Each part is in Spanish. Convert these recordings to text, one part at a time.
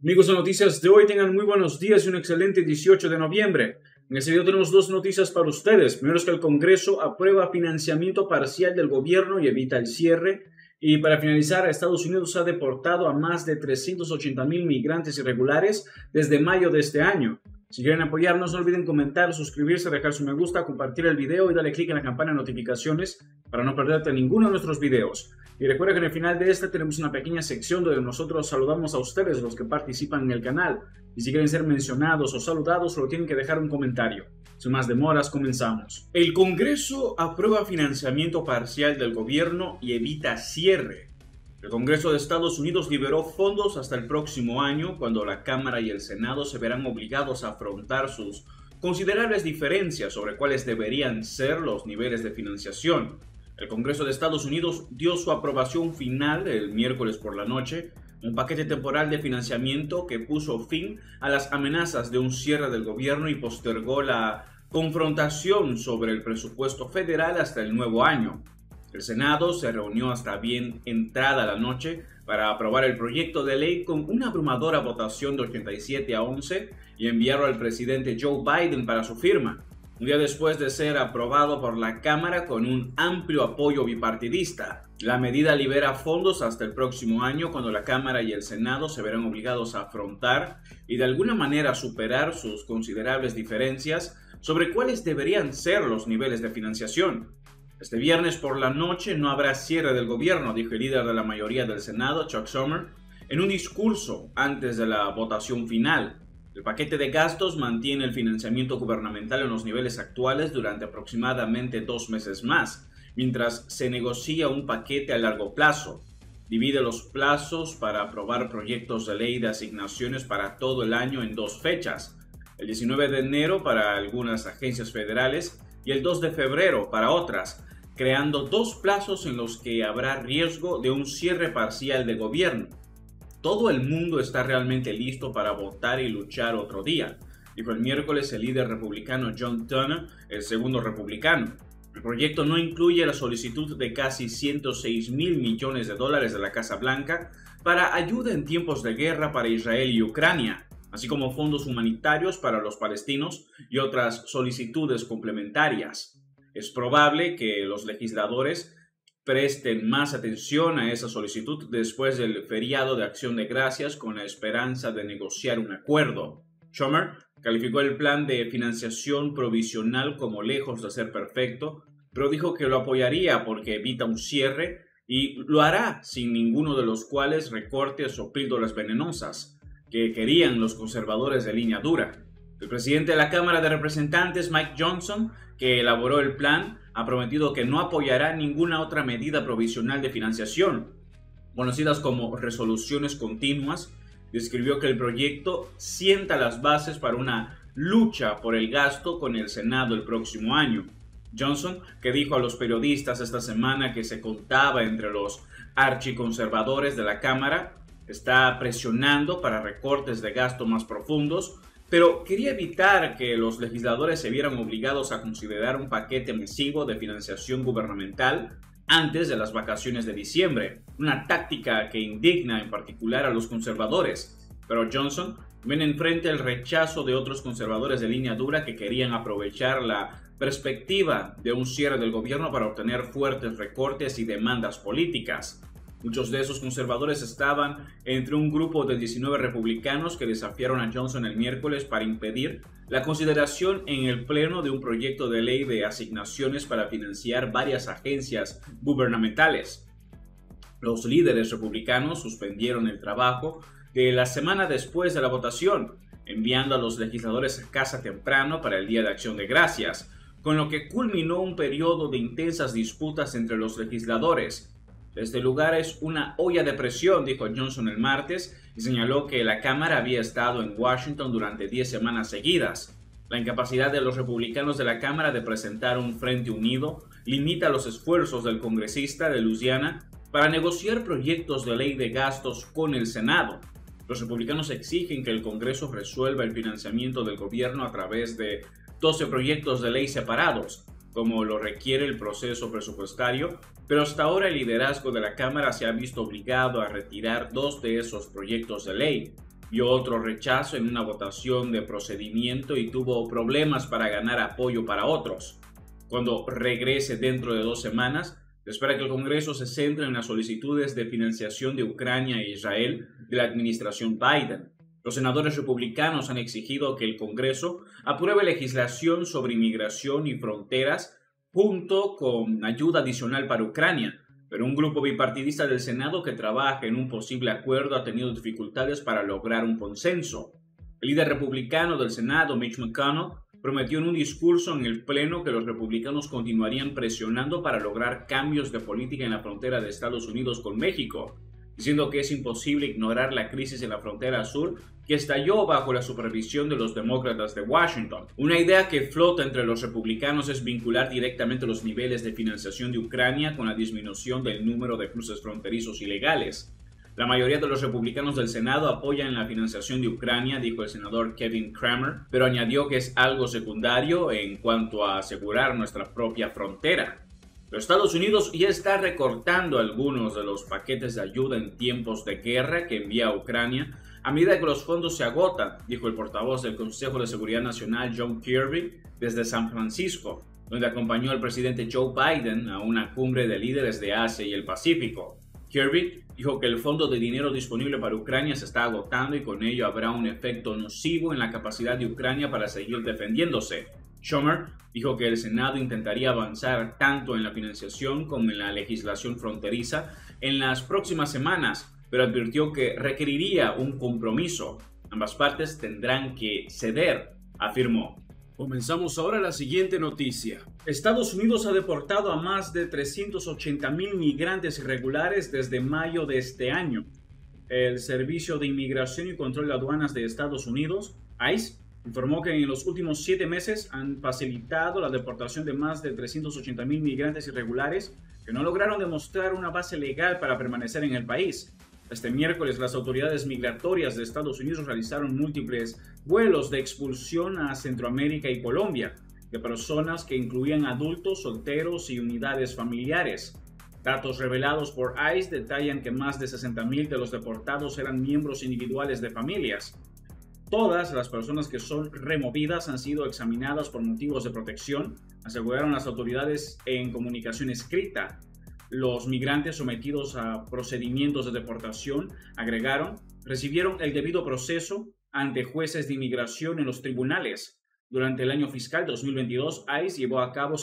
Amigos de Noticias de hoy, tengan muy buenos días y un excelente 18 de noviembre. En este video tenemos dos noticias para ustedes. Primero es que el Congreso aprueba financiamiento parcial del gobierno y evita el cierre. Y para finalizar, Estados Unidos ha deportado a más de 380,000 migrantes irregulares desde mayo de este año. Si quieren apoyarnos, no olviden comentar, suscribirse, dejar su me gusta, compartir el video y darle clic en la campana de notificaciones para no perderte ninguno de nuestros videos. Y recuerda que en el final de este tenemos una pequeña sección donde nosotros saludamos a ustedes, los que participan en el canal. Y si quieren ser mencionados o saludados, solo tienen que dejar un comentario. Sin más demoras, comenzamos. El Congreso aprueba financiamiento parcial del gobierno y evita cierre. El Congreso de Estados Unidos liberó fondos hasta el próximo año, cuando la Cámara y el Senado se verán obligados a afrontar sus considerables diferencias sobre cuáles deberían ser los niveles de financiación. El Congreso de Estados Unidos dio su aprobación final el miércoles por la noche, un paquete temporal de financiamiento que puso fin a las amenazas de un cierre del gobierno y postergó la confrontación sobre el presupuesto federal hasta el nuevo año. El Senado se reunió hasta bien entrada la noche para aprobar el proyecto de ley con una abrumadora votación de 87 a 11 y enviarlo al presidente Joe Biden para su firma, un día después de ser aprobado por la Cámara con un amplio apoyo bipartidista. La medida libera fondos hasta el próximo año, cuando la Cámara y el Senado se verán obligados a afrontar y de alguna manera superar sus considerables diferencias sobre cuáles deberían ser los niveles de financiación. Este viernes por la noche no habrá cierre del gobierno, dijo el líder de la mayoría del Senado, Chuck Schumer, en un discurso antes de la votación final. El paquete de gastos mantiene el financiamiento gubernamental en los niveles actuales durante aproximadamente 2 meses más, mientras se negocia un paquete a largo plazo. Divide los plazos para aprobar proyectos de ley de asignaciones para todo el año en 2 fechas, el 19 de enero para algunas agencias federales y el 2 de febrero para otras, creando 2 plazos en los que habrá riesgo de un cierre parcial de gobierno. Todo el mundo está realmente listo para votar y luchar otro día, dijo el miércoles el líder republicano John Turner, el segundo republicano. El proyecto no incluye la solicitud de casi 106,000 millones de dólares de la Casa Blanca para ayuda en tiempos de guerra para Israel y Ucrania, así como fondos humanitarios para los palestinos y otras solicitudes complementarias. Es probable que los legisladores presten más atención a esa solicitud después del feriado de Acción de Gracias, con la esperanza de negociar un acuerdo. Schumer calificó el plan de financiación provisional como lejos de ser perfecto, pero dijo que lo apoyaría porque evita un cierre y lo hará sin ninguno de los cuales recortes o píldoras venenosas que querían los conservadores de línea dura. El presidente de la Cámara de Representantes, Mike Johnson, que elaboró el plan, ha prometido que no apoyará ninguna otra medida provisional de financiación, conocidas como resoluciones continuas. Describió que el proyecto sienta las bases para una lucha por el gasto con el Senado el próximo año. Johnson, que dijo a los periodistas esta semana que se contaba entre los archiconservadores de la Cámara, está presionando para recortes de gasto más profundos, pero quería evitar que los legisladores se vieran obligados a considerar un paquete masivo de financiación gubernamental antes de las vacaciones de diciembre, una táctica que indigna en particular a los conservadores. Pero Johnson ven enfrente el rechazo de otros conservadores de línea dura que querían aprovechar la perspectiva de un cierre del gobierno para obtener fuertes recortes y demandas políticas. Muchos de esos conservadores estaban entre un grupo de 19 republicanos que desafiaron a Johnson el miércoles para impedir la consideración en el Pleno de un proyecto de ley de asignaciones para financiar varias agencias gubernamentales. Los líderes republicanos suspendieron el trabajo de la semana después de la votación, enviando a los legisladores a casa temprano para el Día de Acción de Gracias, con lo que culminó un periodo de intensas disputas entre los legisladores. Este lugar es una olla de presión, dijo Johnson el martes, y señaló que la Cámara había estado en Washington durante 10 semanas seguidas. La incapacidad de los republicanos de la Cámara de presentar un frente unido limita los esfuerzos del congresista de Luisiana para negociar proyectos de ley de gastos con el Senado. Los republicanos exigen que el Congreso resuelva el financiamiento del gobierno a través de 12 proyectos de ley separados, como lo requiere el proceso presupuestario, pero hasta ahora el liderazgo de la Cámara se ha visto obligado a retirar 2 de esos proyectos de ley. vio otro rechazo en una votación de procedimiento y tuvo problemas para ganar apoyo para otros. Cuando regrese dentro de 2 semanas, se espera que el Congreso se centre en las solicitudes de financiación de Ucrania e Israel de la administración Biden. Los senadores republicanos han exigido que el Congreso apruebe legislación sobre inmigración y fronteras junto con ayuda adicional para Ucrania, pero un grupo bipartidista del Senado que trabaja en un posible acuerdo ha tenido dificultades para lograr un consenso. El líder republicano del Senado, Mitch McConnell, prometió en un discurso en el Pleno que los republicanos continuarían presionando para lograr cambios de política en la frontera de Estados Unidos con México, diciendo que es imposible ignorar la crisis en la frontera sur que estalló bajo la supervisión de los demócratas de Washington. Una idea que flota entre los republicanos es vincular directamente los niveles de financiación de Ucrania con la disminución del número de cruces fronterizos ilegales. La mayoría de los republicanos del Senado apoyan la financiación de Ucrania, dijo el senador Kevin Cramer, pero añadió que es algo secundario en cuanto a asegurar nuestra propia frontera. Los Estados Unidos ya está recortando algunos de los paquetes de ayuda en tiempos de guerra que envía a Ucrania a medida que los fondos se agotan, dijo el portavoz del Consejo de Seguridad Nacional John Kirby desde San Francisco, donde acompañó al presidente Joe Biden a una cumbre de líderes de Asia y el Pacífico. Kirby dijo que el fondo de dinero disponible para Ucrania se está agotando y con ello habrá un efecto nocivo en la capacidad de Ucrania para seguir defendiéndose. Schumer dijo que el Senado intentaría avanzar tanto en la financiación como en la legislación fronteriza en las próximas semanas, pero advirtió que requeriría un compromiso. Ambas partes tendrán que ceder, afirmó. Comenzamos ahora la siguiente noticia. Estados Unidos ha deportado a más de 380,000 migrantes irregulares desde mayo de este año. El Servicio de Inmigración y Control de Aduanas de Estados Unidos, ICE, informó que en los últimos 7 meses han facilitado la deportación de más de 380,000 migrantes irregulares que no lograron demostrar una base legal para permanecer en el país. Este miércoles, las autoridades migratorias de Estados Unidos realizaron múltiples vuelos de expulsión a Centroamérica y Colombia de personas que incluían adultos, solteros y unidades familiares. Datos revelados por ICE detallan que más de 60,000 de los deportados eran miembros individuales de familias. Todas las personas que son removidas han sido examinadas por motivos de protección, aseguraron las autoridades en comunicación escrita. Los migrantes sometidos a procedimientos de deportación, agregaron, recibieron el debido proceso ante jueces de inmigración en los tribunales. Durante el año fiscal 2022, ICE llevó a cabo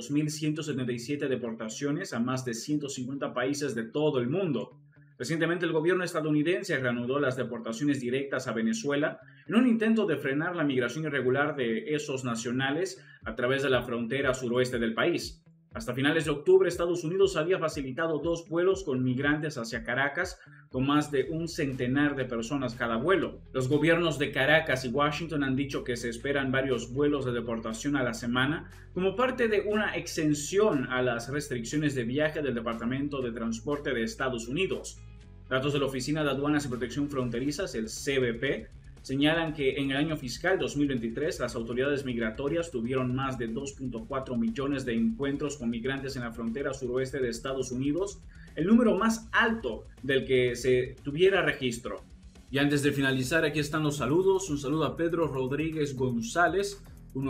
72,177 deportaciones a más de 150 países de todo el mundo. Recientemente, el gobierno estadounidense reanudó las deportaciones directas a Venezuela en un intento de frenar la migración irregular de esos nacionales a través de la frontera suroeste del país. Hasta finales de octubre, Estados Unidos había facilitado 2 vuelos con migrantes hacia Caracas, con más de un centenar de personas cada vuelo. Los gobiernos de Caracas y Washington han dicho que se esperan varios vuelos de deportación a la semana como parte de una exención a las restricciones de viaje del Departamento de Transporte de Estados Unidos. Datos de la Oficina de Aduanas y Protección Fronterizas, el CBP, señalan que en el año fiscal 2023 las autoridades migratorias tuvieron más de 2.4 millones de encuentros con migrantes en la frontera suroeste de Estados Unidos, el número más alto del que se tuviera registro. Y antes de finalizar, aquí están los saludos. Un saludo a Pedro Rodríguez González,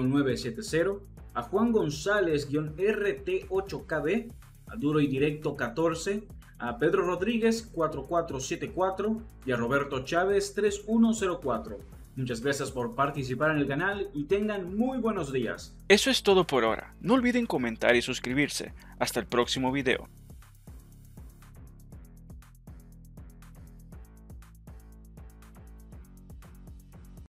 1970, a Juan González-RT8KB, a Duro y Directo 14, a Pedro Rodríguez 4474 y a Roberto Chávez 3104. Muchas gracias por participar en el canal y tengan muy buenos días. Eso es todo por ahora. No olviden comentar y suscribirse. Hasta el próximo video.